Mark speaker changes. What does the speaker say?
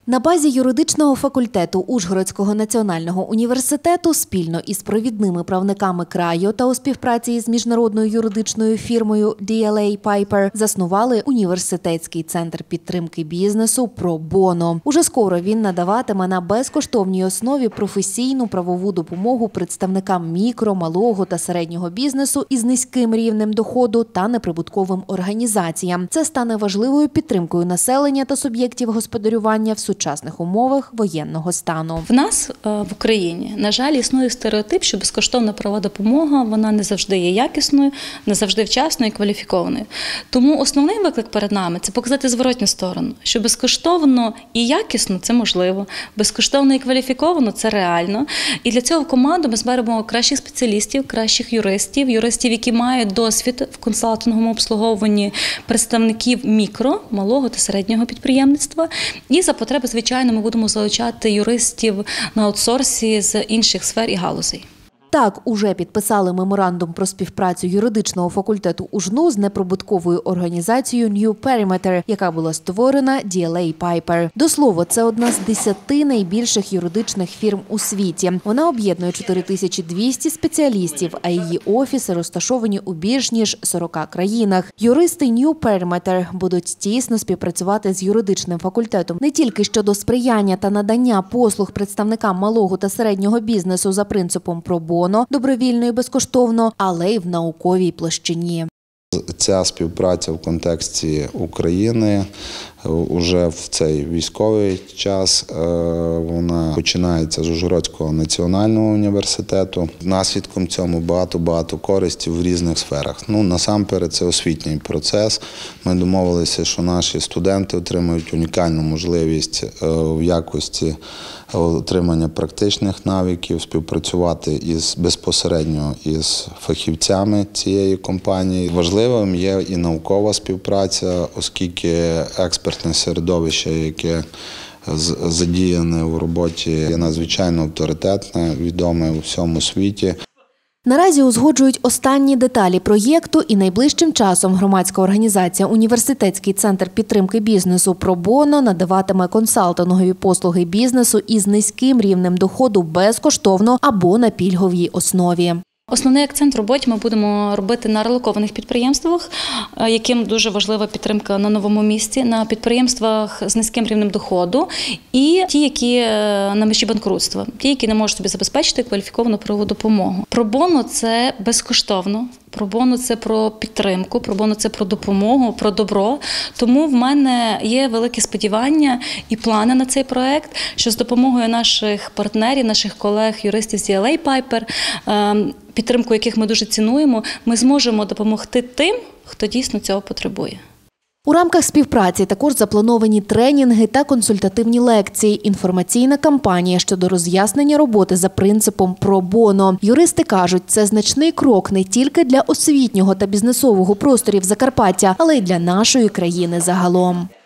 Speaker 1: На базі юридичного факультету Ужгородського національного університету спільно із провідними правниками краю та у співпраці із міжнародною юридичною фірмою DLA Piper заснували університетський центр підтримки бізнесу Pro Bono. Уже скоро він надаватиме на безкоштовній основі професійну правову допомогу представникам мікро, малого та середнього бізнесу із низьким рівнем доходу та неприбутковим організаціям. Це стане важливою підтримкою населення та суб'єктів господарювання в сучасних умовах воєнного стану.
Speaker 2: В нас в Україні, на жаль, існує стереотип, що безкоштовна правова допомога, вона не завжди є якісною, не завжди вчасною і кваліфікованою. Тому основний виклик перед нами – це показати зворотню сторону, що безкоштовно і якісно – це можливо, безкоштовно і кваліфіковано – це реально. І для цього в команду ми зберемо кращих спеціалістів, кращих юристів, які мають досвід в консалтинговому обслуговуванні представників мікро, малого та середнього підприємництва. І за потреби, звичайно, ми будемо залучати юристів на аутсорсі з інших сфер і галузей.
Speaker 1: Так, уже підписали меморандум про співпрацю юридичного факультету УЖНУ з неприбутковою організацією New Perimeter, яка була створена DLA Piper. До слова, це одна з 10 найбільших юридичних фірм у світі. Вона об'єднує 4200 спеціалістів, а її офіси розташовані у більш ніж 40 країнах. Юристи New Perimeter будуть тісно співпрацювати з юридичним факультетом не тільки щодо сприяння та надання послуг представникам малого та середнього бізнесу за принципом Pro Bono, добровільно і безкоштовно, але й в науковій площині.
Speaker 3: Ця співпраця в контексті України уже в цей військовий час вона починається з Ужгородського національного університету. Наслідком цьому багато користі в різних сферах. Насамперед це освітній процес. Ми домовилися, що наші студенти отримують унікальну можливість в якості отримання практичних навиків, співпрацювати безпосередньо із фахівцями цієї компанії. Важливим є і наукова співпраця, оскільки експертне середовище, яке задіяне у роботі, є надзвичайно авторитетне, відоме у всьому світі.
Speaker 1: Наразі узгоджують останні деталі проєкту і найближчим часом громадська організація «Університетський центр підтримки бізнесу Pro Bono» надаватиме консалтингові послуги бізнесу із низьким рівнем доходу безкоштовно або на пільговій основі.
Speaker 2: Основний акцент в роботі ми будемо робити на релокованих підприємствах, яким дуже важлива підтримка на новому місці, на підприємствах з низьким рівнем доходу і ті, які на межі банкрутства, ті, які не можуть собі забезпечити кваліфіковану правову допомогу. Pro Bono – це безкоштовно. Pro Bono – це про підтримку, Pro Bono – це про допомогу, про добро. Тому в мене є великі сподівання і плани на цей проект, що з допомогою наших партнерів, наших колег, юристів з DLA Piper, підтримку яких ми дуже цінуємо, ми зможемо допомогти тим, хто дійсно цього потребує.
Speaker 1: У рамках співпраці також заплановані тренінги та консультативні лекції, інформаційна кампанія щодо роз'яснення роботи за принципом Pro Bono. Юристи кажуть, це значний крок не тільки для освітнього та бізнесового просторів Закарпаття, але й для нашої країни загалом.